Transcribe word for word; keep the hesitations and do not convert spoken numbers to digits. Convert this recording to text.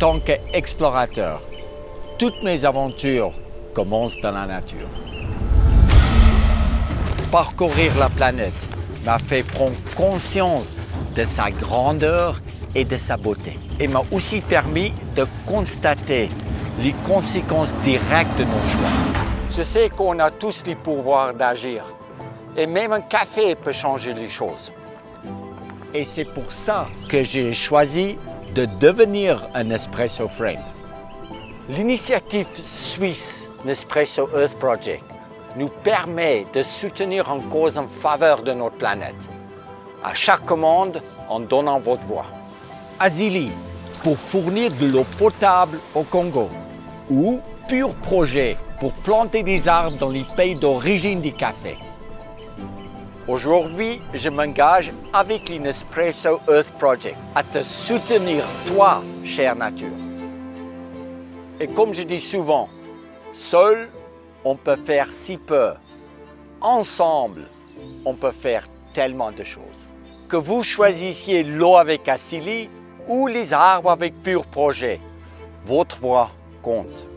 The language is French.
tant qu'explorateur, toutes mes aventures commencent dans la nature. Parcourir la planète m'a fait prendre conscience de sa grandeur et de sa beauté. Et m'a aussi permis de constater les conséquences directes de nos choix. Je sais qu'on a tous le pouvoir d'agir. Et même un café peut changer les choses. Et c'est pour ça que j'ai choisi de devenir un Nespresso Friend. L'initiative suisse Nespresso Earth Project nous permet de soutenir une cause en faveur de notre planète. À chaque commande, en donnant votre voix. Azili, pour fournir de l'eau potable au Congo. Ou Pur Projet, pour planter des arbres dans les pays d'origine du café. Aujourd'hui, je m'engage avec le Nespresso Earth Project à te soutenir, toi, chère nature. Et comme je dis souvent, seul, on peut faire si peu. Ensemble, on peut faire tellement de choses. Que vous choisissiez l'eau avec Azili ou les arbres avec Pur Projet, votre voix compte.